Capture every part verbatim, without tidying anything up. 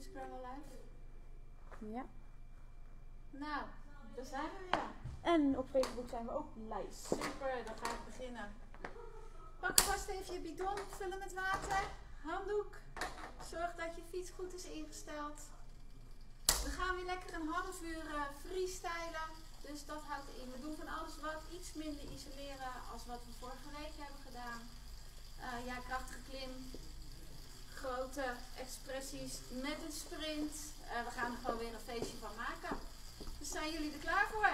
Instagram al live? Ja. Nou, daar zijn we weer. En op Facebook zijn we ook live. Super, dan ga ik beginnen. Pak vast even je bidon, vullen met water, handdoek. Zorg dat je fiets goed is ingesteld. We gaan weer lekker een half uur uh, freestylen. Dus dat houdt in. We doen van alles wat iets minder isoleren als wat we vorige week hebben gedaan. Uh, ja, krachtige klim. Grote expressies met een sprint. Uh, we gaan er gewoon weer een feestje van maken. Dus zijn jullie er klaar voor?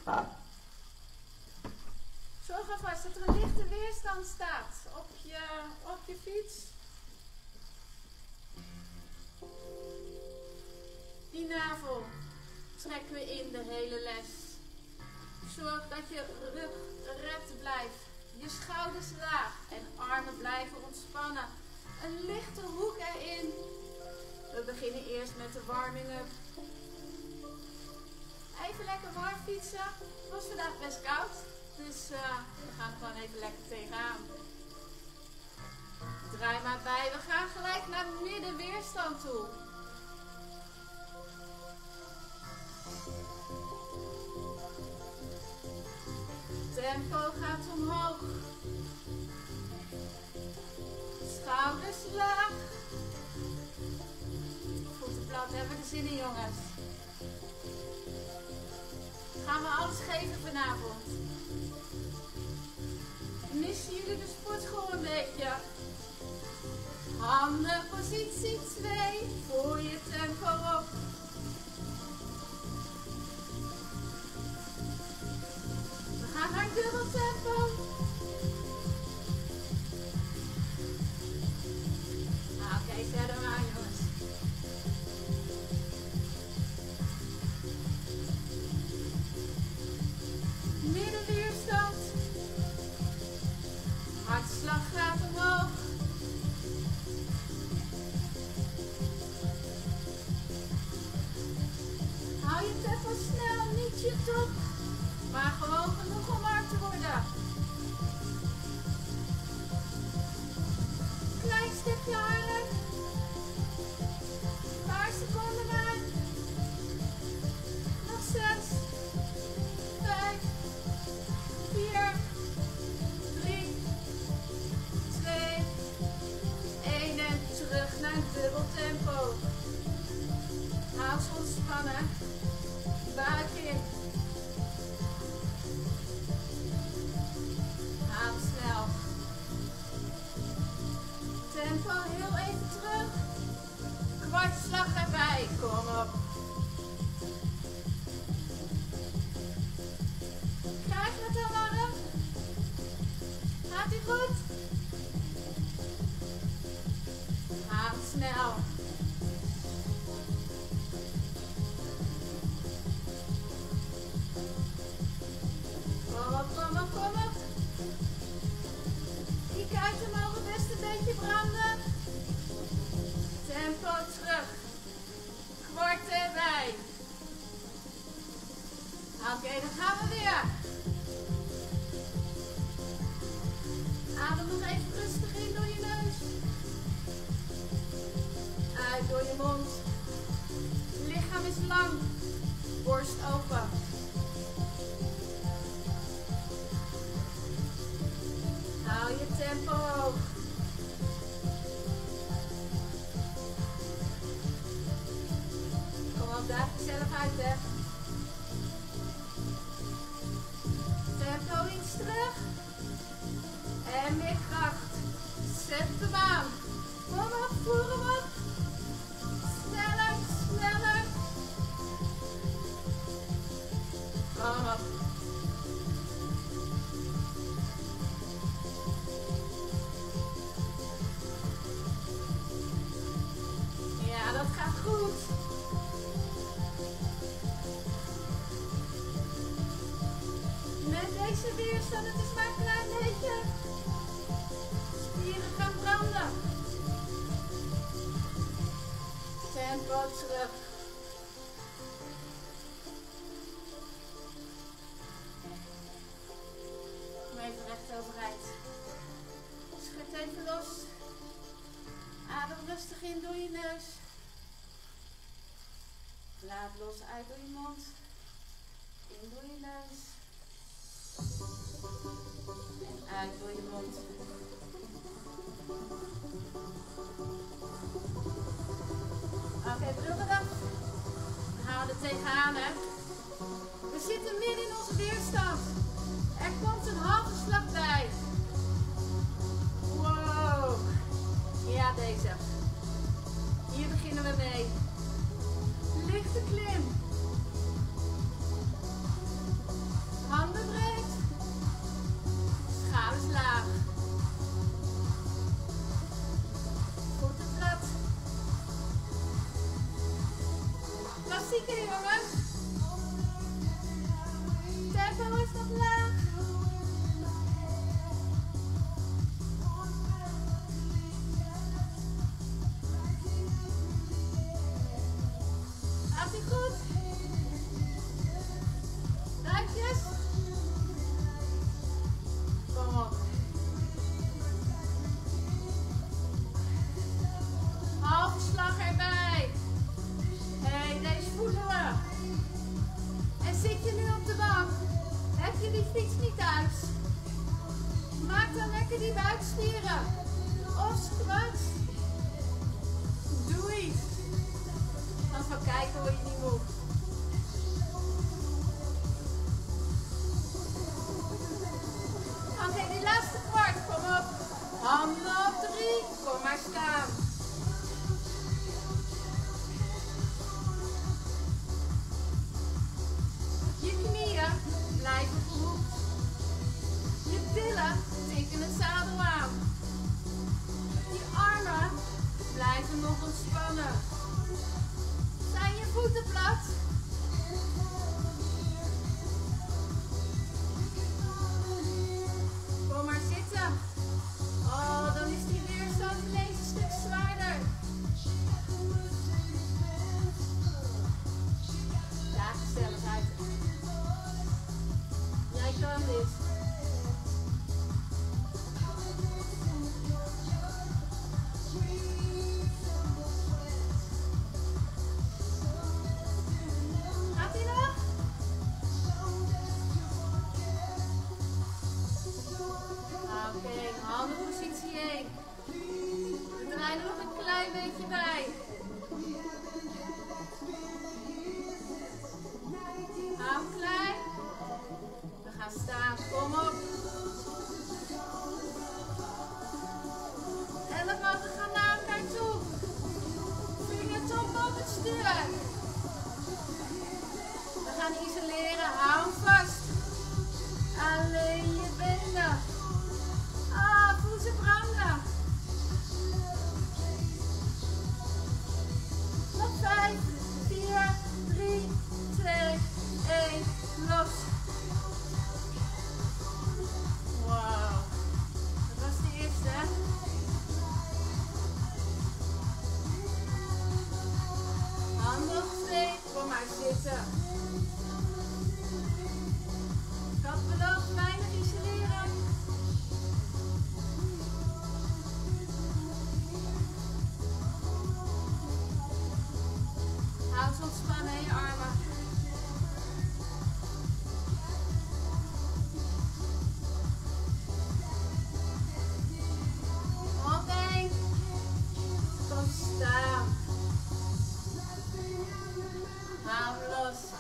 Zorg alvast dat er een lichte weerstand staat op je, op je fiets. Die navel trekken we in de hele les. Zorg dat je rug recht blijft. Je schouders laag en armen blijven ontspannen. Een lichte hoek erin. We beginnen eerst met de warming-up. Even lekker warm fietsen. Het was vandaag best koud. Dus uh, we gaan er gewoon even lekker tegenaan. Draai maar bij. We gaan gelijk naar middenweerstand toe. Tempo gaat omhoog. Schouders laag. Voeten plat. Hebben we er zin in, jongens? Gaan we alles geven vanavond? Missen jullie de sportschool een beetje? Handen positie twee. Voor je tempo op. We gaan naar dubbel tempo. Oké, okay, zet hem aan, jongens. Middenweerstand. Hartslag gaat omhoog. Hou je tempo snel, niet je top. Maar gewoon genoeg om warm te worden. Klein stukje harder. Een paar seconden maar. Nog zes. Vijf. Vier. Drie. Twee. Één. En terug naar dubbel tempo. Hou ze ontspannen. Buik in. Adem snel. Tempo heel even terug. Kwartslag erbij. Kom op. Krijg je het al warm? Gaat ie goed? Adem snel. Kom op, kom op, kom op. Die kuiten mogen best een beetje branden. Tempo terug. Kwart erbij. Oké, okay, dan gaan we weer. Adem nog even rustig in door je neus. Uit door je mond. Lichaam is lang. Borst open. Hou je tempo hoog. Kom op, daag jezelf uit, hè. Tempo iets terug. En meer kracht. Zet hem aan. Kom op, voer hem op. Sneller, sneller. Kom op. Ja, dat gaat goed. Met deze weerstand, het is maar een klein beetje. Spieren gaan branden. Tempo terug. Kom even recht overeind. Schud even los. Adem rustig in door je neus. Laat los uit door je mond. In door je neus. En uit door je mond. Oké, okay, bril eraf. Dan gaan we er tegenaan, hè. We zitten midden in onze weerstand. Er komt een halve slag bij. Wow. Ja, deze. Hier beginnen we mee. Lichte klim. Handen breed. Schouders laag. Voeten plat. Klassieker jongens. Tempo is nog laag. Gaat ie goed? Duimpjes. Kom op. Halve slag erbij. Hey, deze voelen we. En zit je nu op de bank? Heb je die fiets niet thuis? Maak dan lekker die buikspieren. Of squats. Doe iets. Als we kijken word je niet moe. Oké, okay, die laatste kwart. Kom op. Handen op drie. Kom maar staan. Je knieën blijven gehoekt. Je billen tikken het zadel aan. Je armen blijven nog ontspannen. Zijn je voeten plat? Kom maar zitten. Oh, dan is die weerstand ineens een stuk zwaarder. Ja, gezelligheid. Jij kan dit. Gaat ie nog? Oké, okay, handenpositie één. We draaien er nog een klein beetje bij. Hou klein. We gaan staan, kom op. Ellebogen gaan naar elkaar toe. Vingertop op het stuur. We gaan isoleren, hou hem vast. Alleen je benen. Ah, voel ze branden. Nog vijf, vier, drie, twee, één, los. Wauw. Dat was de eerste, hè? Handen op twee, kom maar zitten. Ik had beloofd weinig isoleren. Hou ze ontspannen in je armen. Oké. Kom staan. Hou hem los.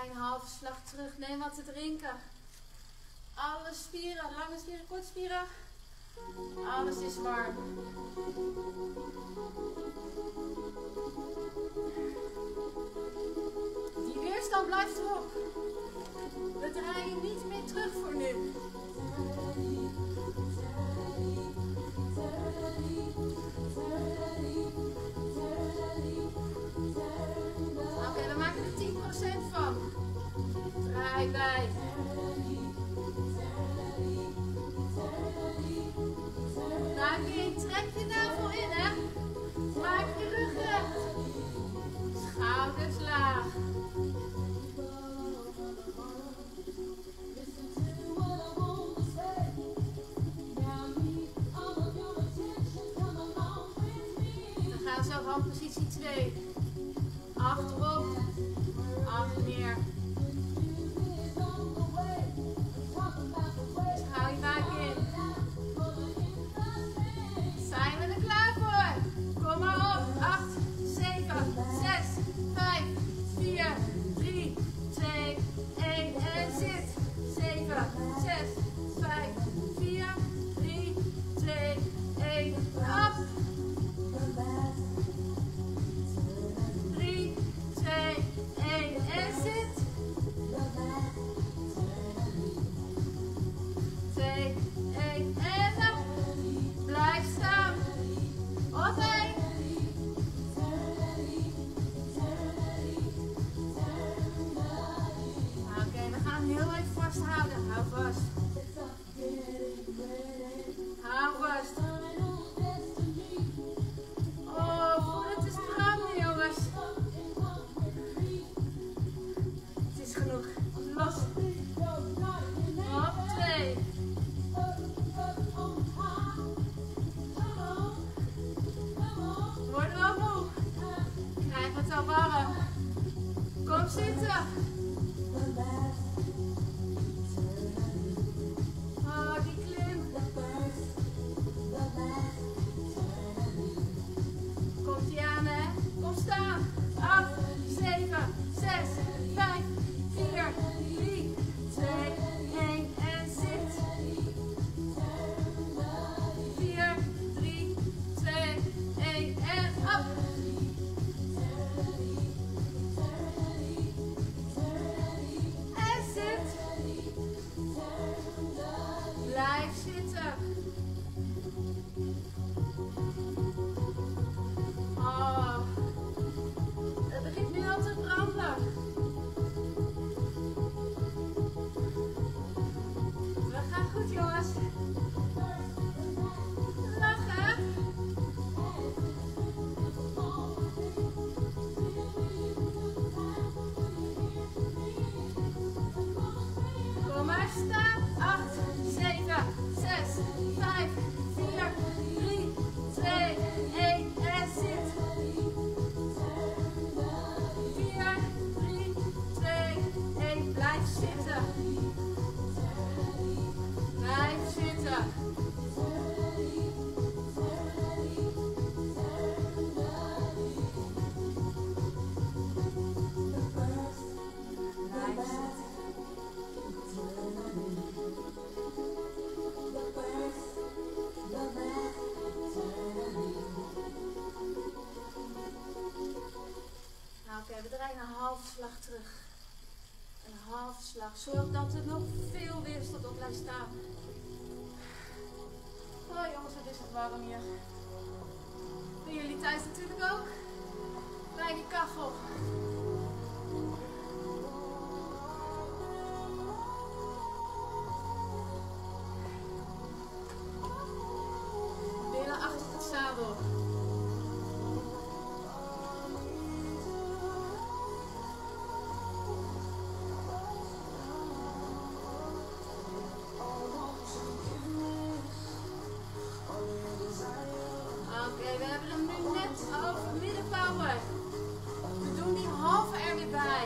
draai een halve slag terug. Neem wat te drinken. Alle spieren, lange spieren, korte spieren. Alles is warm. Die weerstand blijft erop. We draaien niet meer terug voor nu. Oké, okay, we maken er tien procent van. Draai bij. Maak in, trek je navel in, hè. Maak je rug recht. Schouders laag. Dan gaan we zo van positie twee. Achterop, acht meer. Schouw je buik in. Zijn we er klaar voor? Kom maar op. acht, zeven, zes, vijf, vier, drie, twee, één en zit. zeven, zes, vijf, vier, drie, twee, één. Op. drie, twee, één en zit. twee, één en op. Blijf staan. Op één. Oké, okay, we gaan heel even vasthouden. Hou vast. Hou vast. Oh, voel het is branden, jongens. Het is genoeg. Los. Op twee. Word wel moe. Krijg het al warm. Kom zitten. Oh, die klim. Komt ie aan, hè? Kom staan. acht, zeven, zes, vijf, vier, drie, twee, één en zit. vier, drie, twee, één en op. En zit. Blijf zitten. Oh, het begint nu al te branden. We gaan goed, jongens. Lachen. Kom maar staan. acht, zeven, zes, vijf, vier, drie, twee, één en zit. vier, drie, twee, één. Blijf zitten. Blijf zitten. Blijf zitten. Nou, oké, okay, we draaien een halve slag terug. Een halve slag. Zorg dat er nog veel weerstand op blijft staan. Oh jongens, wat is het warm hier. Doen jullie thuis natuurlijk ook? Bij die kachel. Billen achter het zadel. Oké, we hebben hem nu net over middenpower. We doen die halve er weer bij.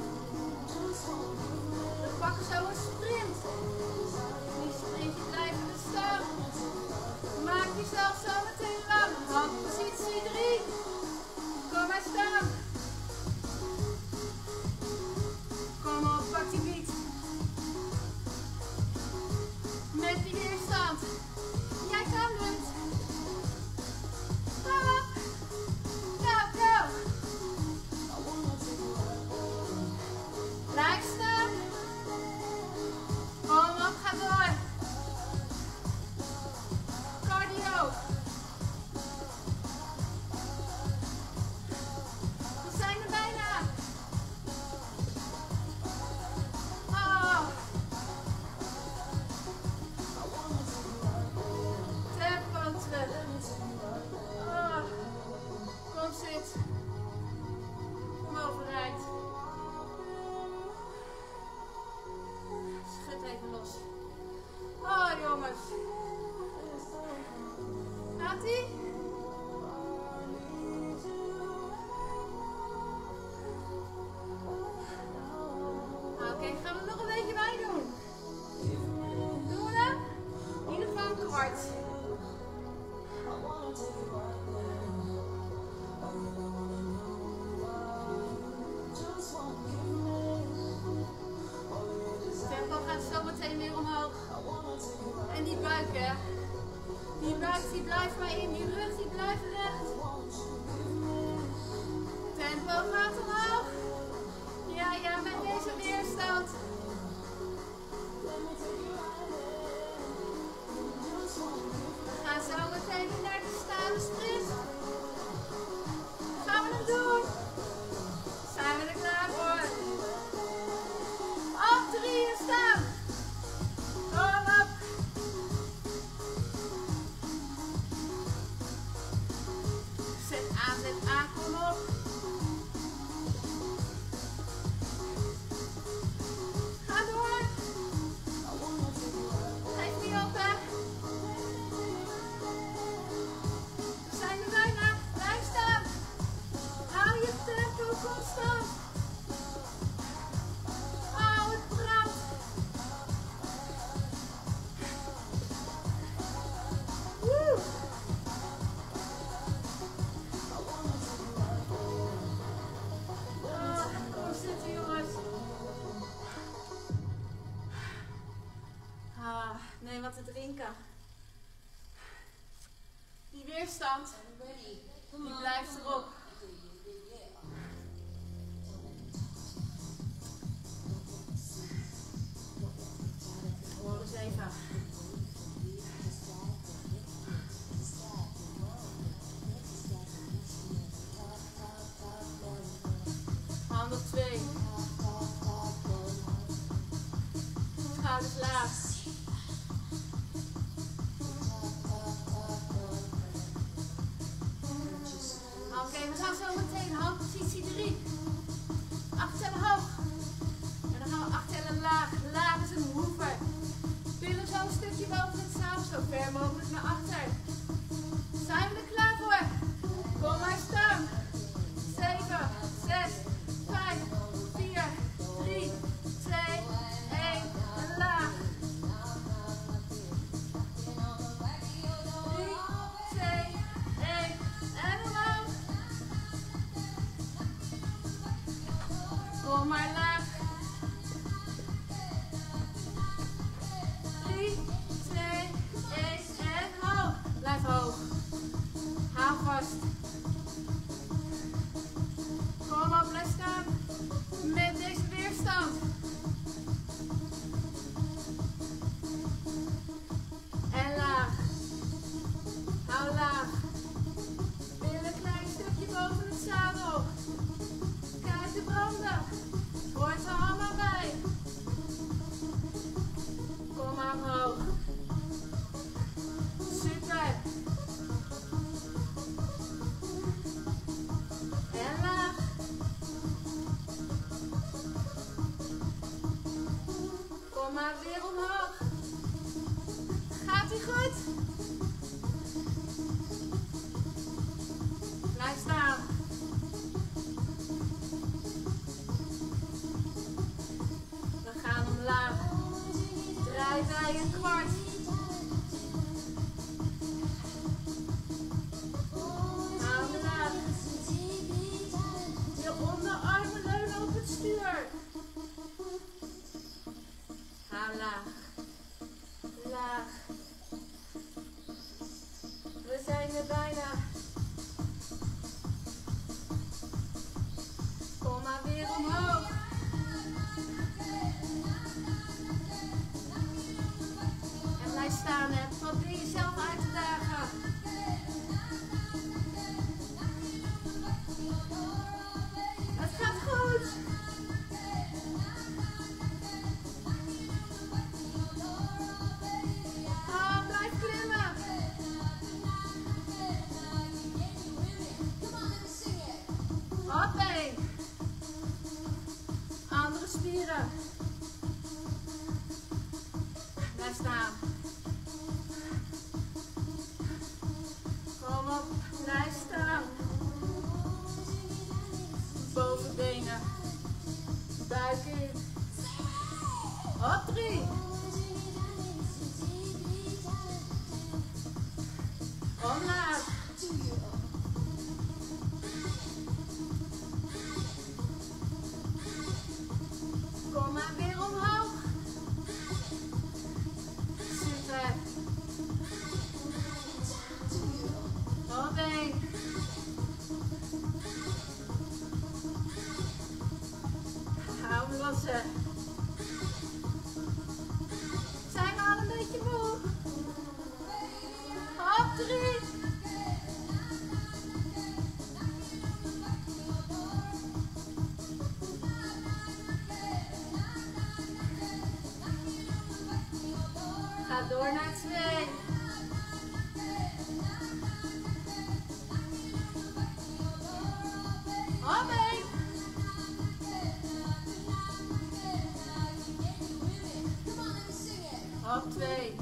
We pakken zo een sprint. Die sprint blijven er staan. Maak jezelf zo meteen lang. Handpositie drie. Kom maar staan. Kom jongens. Gaat-ie? Oké, gaan we nog een beetje bij doen. Doen we dat? In ieder geval een kwart. Tempo gaat zo meteen weer omhoog. En die buik, hè. Die buik die blijft maar in, die rug die blijft recht. Tempo gaat omhoog. Ja, ja, met deze weerstand. We gaan zo meteen weer naar de staande sprint. Gaan we het doen? Zijn we er klaar voor? Op drieën staan. Kom op. Zet aan, zet aan, kom op. Ga door. Geef niet op, hè. We zijn er bijna. Blijf staan. Hou je tempo constant. Hou het brandt. Woe. Oh, kom zitten, jongens. Ah, neem wat te drinken. Die weerstand, die blijft erop. Hoor eens even. Handen op twee. Schouders laag. Oké, we gaan zo meteen handpositie drie. Acht tellen hoog. En dan gaan we acht tellen laag. Laag is een hoever. Billen zo een stukje boven het zaal, zo ver mogelijk naar achter. Zijn we er klaar voor? Kom maar staan. zeven, zes, vijf, vier, drie, twee, één. En laag. drie, twee, één. En omhoog. Kom maar laag. drie, twee, één en hoog. Blijf hoog. Hou vast. Kom op, blijf staan. Met deze weerstand. En laag. Hou laag. Billen een klein stukje boven het zadel. Kuiten branden. Hoort er allemaal bij. Kom maar omhoog. Super. En laag. Kom maar weer omhoog. Gaat ie goed? Blijf staan. We gaan omlaag. Draai bij een kwart. Hou omlaag. Je onderarmen leunen op het stuur. Hou laag. Laag. We zijn er bijna. Kom maar weer omhoog. En blijf staan, hè. Probeer jezelf uit te dagen. Het gaat goed. Oh, blijf klimmen. Hoppé. Andere spieren. Blijf staan. Op drie. Omlaag. Kom maar weer omhoog. Super. Op één. Hou hem lossen. Zijn we al een beetje moe? Op drie. Ga door naar twee. Op één. Op twee.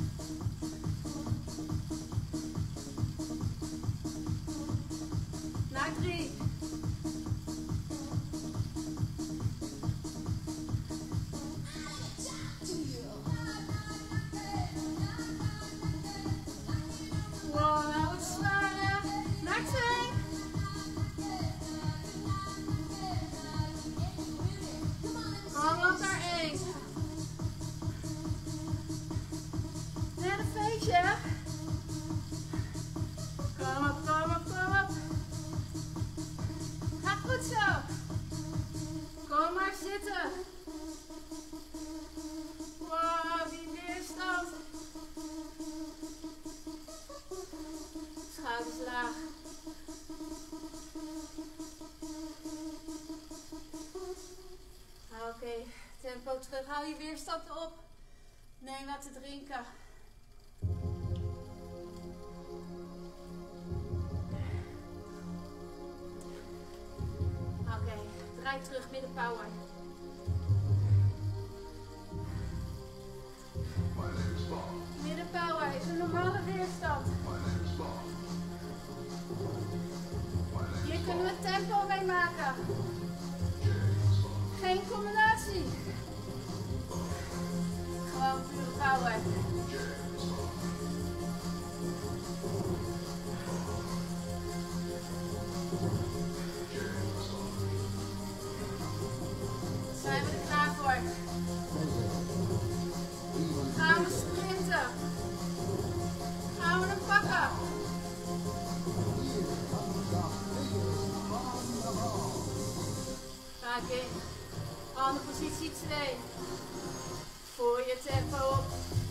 Naar drie. Wow, nou het zware. Naar twee. Kom op naar één. Net een feestje. Kom op, kom op, kom op. Gaat goed zo. Kom maar zitten. Wow, die weerstand. Schouders laag. Oké, okay, tempo terug. Hou je weerstand op. Neem wat te drinken. Oké, okay, draai terug, midden power. Midden power is een normale weerstand. Hier kunnen we tempo mee maken. Geen combinatie. Gewoon pure power. Zijn we er klaar voor? Gaan we sprinten? Gaan we hem pakken? Raak in. Andere positie twee. Voor je tempo op.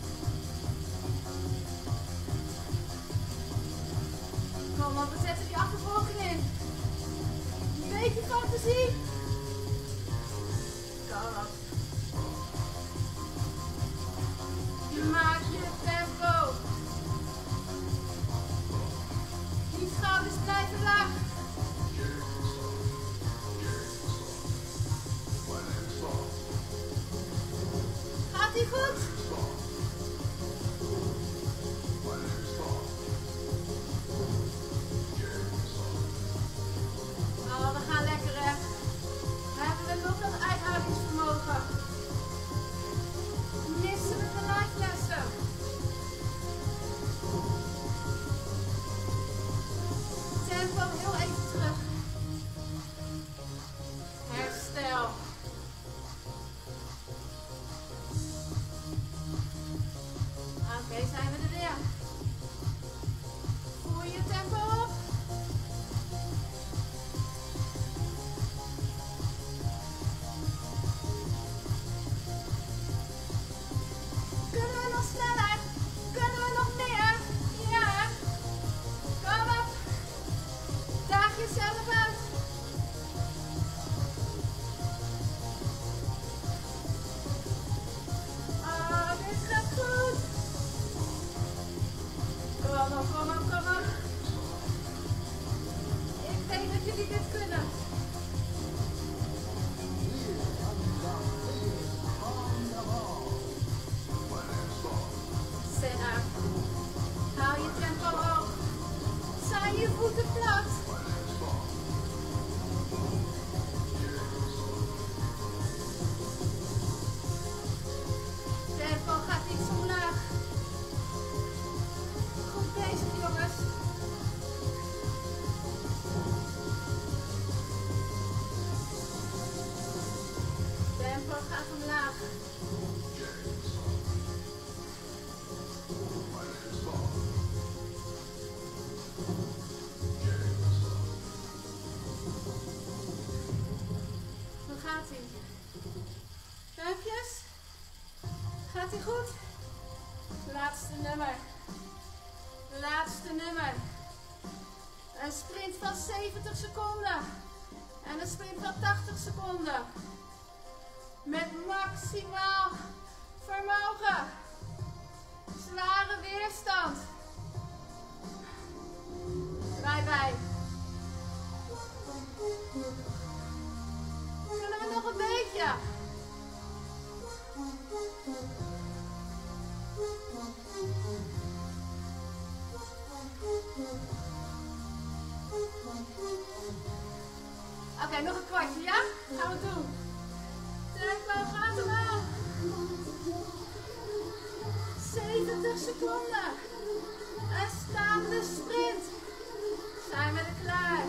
Kom op, we zetten die achtervolging in. Een beetje fantasie. Kom op. Maak je tempo. Die schouders blijven laag. Gaat die goed? Oh, we gaan lekker hè. Hebben we nog dat uithoudingsvermogen? Missen we de lijflessen? Tempo heel even terug. Herstel. Gaat ie goed? Laatste nummer. Laatste nummer. Een sprint van zeventig seconden. En een sprint van tachtig seconden. Met maximaal vermogen. Zware weerstand. Draai bij. Kunnen we nog een beetje? Oké, okay, nog een kwartje, ja? Gaan we doen. Tempo gaat omhoog. zeventig seconden. Een staande sprint. Zijn we er klaar?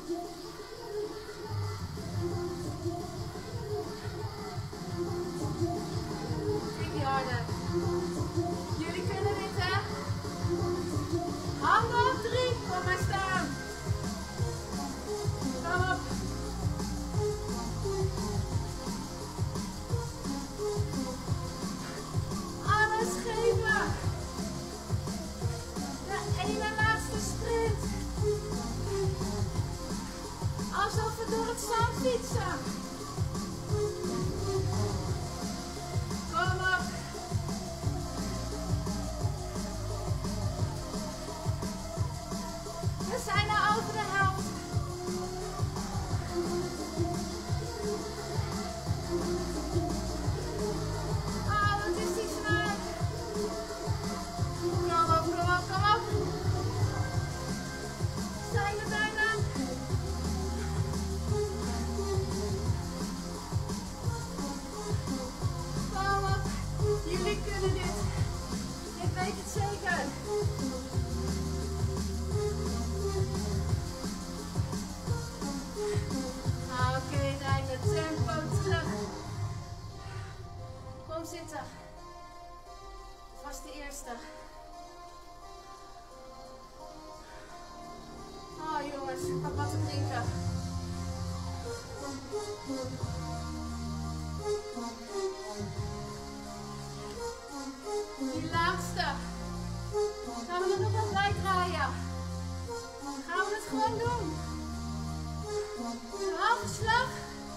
Tikkie harder. Jullie kunnen dit, hè? Handen op drie. Kom maar staan. Kom op. Alles geven. De ene laatste sprint. Alsof we door het zand fietsen. Kom op. We zijn al over de helft. Oh, wat is die zwaar. Kom op, kom op, kom op. Zijn we bijna? Kom op. Jullie kunnen dit. Ik weet het zeker. Oké, okay, Reine, tempo terug. Kom zitten. Vast de eerste. Oh jongens, pak wat te drinken. Die laatste. Gaan we er nog wat bij draaien? Gaan we het gewoon doen? Een halve slag.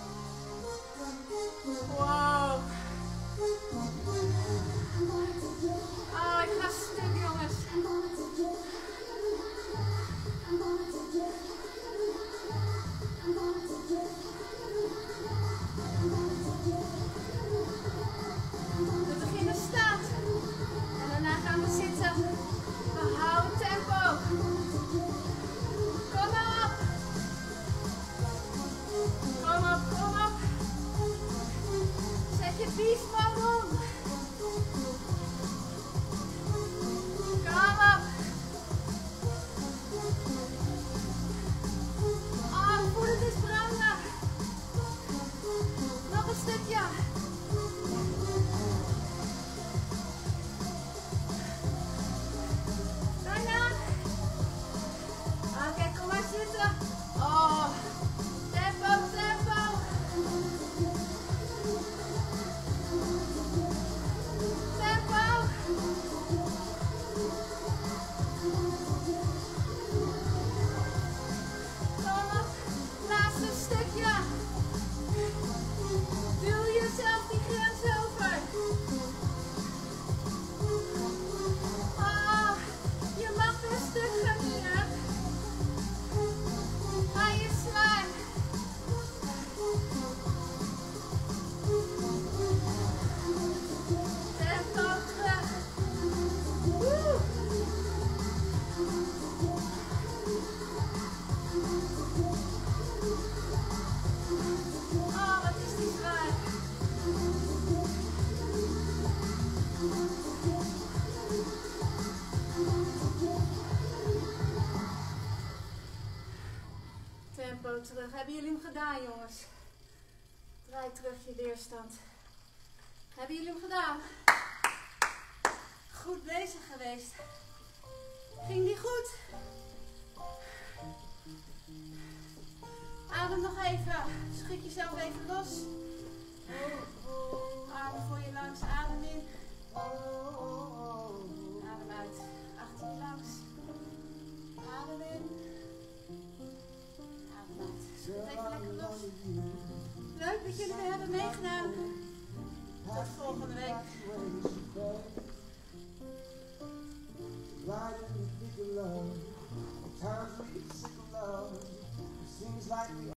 Wow. Oh, ik ga stuk, jongens. We beginnen staand. En daarna gaan we zitten. We houden tempo. Kom op. Kom op, kom op. Zet je beast mode om. Kom op. Oh, ik voel het is branden. Nog een stukje. Bijna. Oké, okay, kom maar zitten. Oh, tempo, tempo. Tempo. Kom op, laatste stukje. Duw jezelf die grens over. Oh, je mag weer stuk gaan hier. Hij is zwaar. Tempo terug. Woe. Oh, wat is die zwaar. Tempo terug. Hebben jullie hem gedaan, jongens? Draai terug je weerstand. Hebben jullie hem gedaan? Goed bezig geweest. Ging die goed? Adem nog even. Schud jezelf even los. Adem voor je langs. Adem in. Leuk dat jullie weer hebben meegedaan. Tot volgende week. Times we sick of love, it seems like we